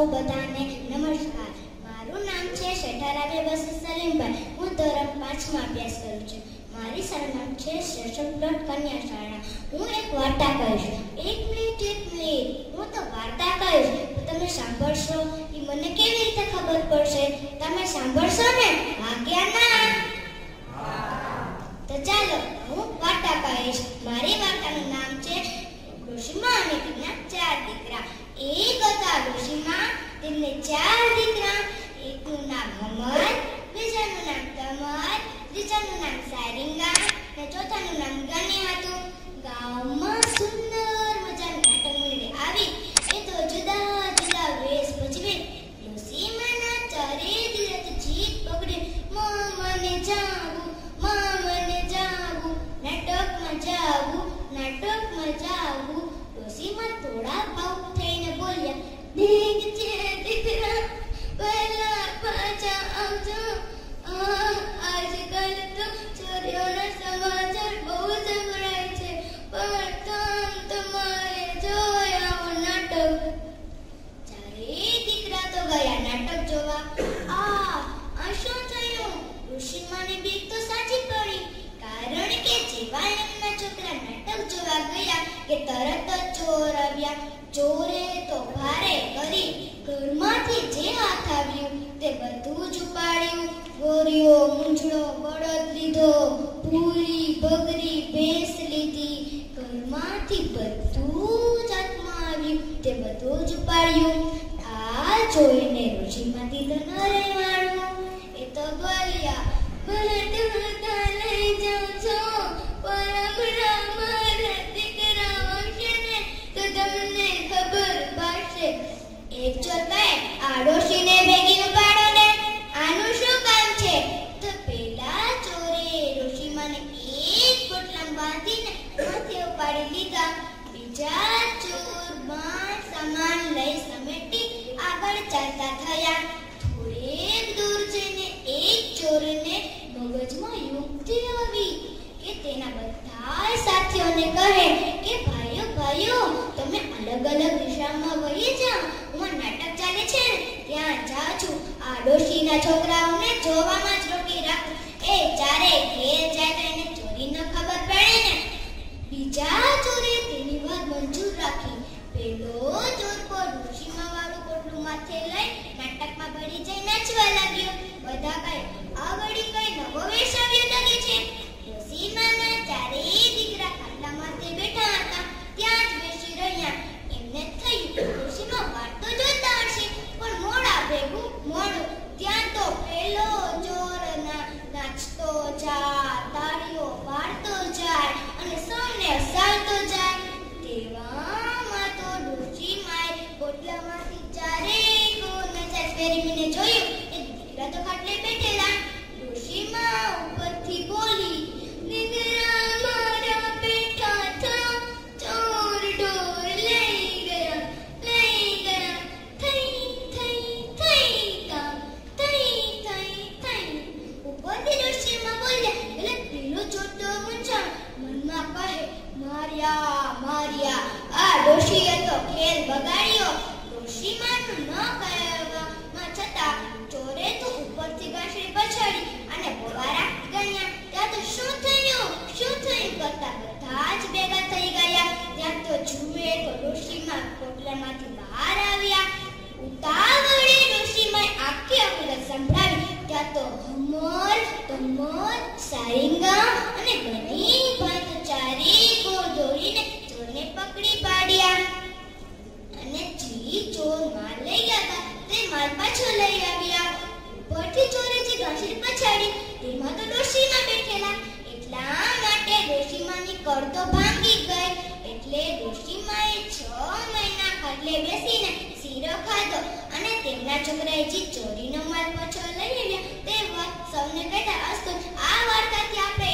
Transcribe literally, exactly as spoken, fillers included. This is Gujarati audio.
સૌ બધાને નમસ્કાર. મારું નામ છે શેઠારાબે બસી સલીમભાઈ. હું ધોરણ પાંચમાં અભ્યાસ કરું છું. મારી સરનામ છે શેષમ પ્લોટ કન્યા શાળા. હું એક વાર્તા કહીશ. એક મિનિટ એક મિનિટ હું તો વાર્તા કહીશ. તમે સાંભળશો એ મને કેવી રીતે ખબર પડશે? તમે સાંભળશો ને? હા કે ના? તો ચાલો હું વાર્તા કહીશ. મારી વાર્તાનું નામ છે ડોશીમા અને તેના ચાર દીકરા. એક હતા ડોશીમા, તેમને ચાર દીકરા. એકનું નામ અમર, બીજાનું નામ તમર, ત્રીજાનું નામ સારિંગા અને ચોથાનું નામ ગની હતું. ગામમાં સુંદર મજાનું નાટક મંડળી આવી. એ તો જુદા જુદા વેશ ભજવે. ડોશીમાના ચારે દીકરા જીત પકડે, મામાને જાવું, મામાને જાવું, નાટકમાં જાવું, નાટકમાં જાવું. ડોશીમા થોડા ભાવ થઈને બોલ્યા, દીક છે દીકરા, પહેલા પાછા આવજો. આજકાલ તો ચોરીઓના સમાચાર બહુ સંભળાય છે, પણ તમ તમારે જોયા નાટક. ચારે દીકરા તો ગયા નાટક જોવા. આ આ શું થયું? ડોશીમાને બીક તો સાચી પડી, કારણ કે જેવા એમના છોકરા નાટક જોવા ગયા કે તરત જ ચોર આવ્યા. ચોરે તો ભારે કરી ઘરમાંથી જે હાથ આવ્યું તે બધું જ ઉપાડ્યું. ગોરીઓ, મૂંઝડો, બળદ લીધો, પૂરી, બગરી, ભેંસ લીધી. ઘરમાંથી બધું જ હાથમાં આવ્યું તે બધું જ ઉપાડ્યું. આ જોઈને ડોશીમાંથી તો ન રહેવાયું. એ તો બોલ્યા, બધું તો લઈ જાઉં છો, પણ મારા દીકરા આવશે ને તો તમને ખબર પડશે. એક ચોર કહે, આ ડોશીને ભેગી ઉપાડો ને, આનું શું કામ છે? તો પેલા ચોરે ડોશીમાને એક પોટલામાં બાંધીને માથે ઉપાડી લીધા. બીજા ચોર બાણ સામાન લઈ સમેટી આગળ ચાલતા થયા. થોડેક દૂર જઈને એક ચોરને મગજમાં યુક્તિ આવી કે તેના બધા સાથીઓને કહે કે ભાઈઓ ભાઈઓ તમે અલગ અલગ દિશામાં વહી જાઓ, હું નાટક ચાલે છે ને ત્યાં જાઉં છું. આ ડોશીના છોકરાઓને જોવામાં જ રોકી રાખો. એ ચારે ઘેર જાય તો એને ચોરીનો ખબર પડે ને. બીજા ચોરે તેની વાત મંજૂર રાખી. પેલો ચોર પર ડોશીમા વાળું પોટલું માથે લઈ નાટકમાં ભળી જઈ નાચવા લાગ્યો. બધા કહે, આ વળી કઈ નવો વેશ આવ્યો લાગે છે. ડોશીમાના ચારેય દીકરા ખાટલા માથે બેઠા હતા, ત્યાં જ બેસી રહ્યા. એમને થયું ડોશીમા વાર્તો જોતા હશે, પણ મોડા ભેગું મોડું. ત્યાં તો પેલો ચોર નાચતો જાય, તાળીઓ પાડતો જાય અને સૌને હસાવતો જાય. તેવામાં તો ડોશીમાએ પોટલામાંથી ચારેય ગોળ નચાઈ ફેરવીને જોયું. એ દીકરા તો ખાટલે બેઠેલા. ડોશીમા ઉપરથી બોલી, દીકરા મારા બેઠા થા, ચોર ઢોર લઈ ગયા, લઈ ગયા, થઈ થઈ થઈ કામ, થઈ થઈ થઈ. ઉપરથી ડોશીમા બોલ્યા, એટલે પેલો ચોર તો મૂંઝાણ, મનમાં કહે, માર્યા માર્યા, આ ડોશીએ તો ખેલ બગાડ્યો. ડોશીમાનું ન કહેવામાં છતાં ચોરે તો ઉપરથી ગાંસડી પછાડી અને બોવારા ગણ્યા. ત્યાં તો શું થયું શું થયું કરતા બધા જ ભેગા થઈ ગયા. ત્યાં તો જુએ તો ડોશીમા પોટલામાંથી બહાર આવ્યા. ઉતાવળે ડોશીમાએ આખી અપીલ સંભળાવી. ત્યાં તો હમર, તમર, સારિંગા અને ગની ભાઈ તો ચારેય ગોળ દોડીને ચોરને પકડી પાડ્યા. અને જે ચોર માલ લઈ ગયા હતા તે માલ પાછો લઈ આવ્યા. ઉપરથી ચોરે જે ગાંસડી પછાડી તેમાં તો ડોશીમા બેઠેલા. એટલા માટે ડોશીમાની કળ તો ભાંગી ગઈ. એટલે ડોશીમાએ છ મહિના ખાટલે બેસીને શીરો ખાધો અને તેમના છોકરાએ જે ચોરીનો માલ પાછો લઈ આવ્યા તે વાત સૌને કહેતા. અસ્તુ આ વાર્તાથી આપણે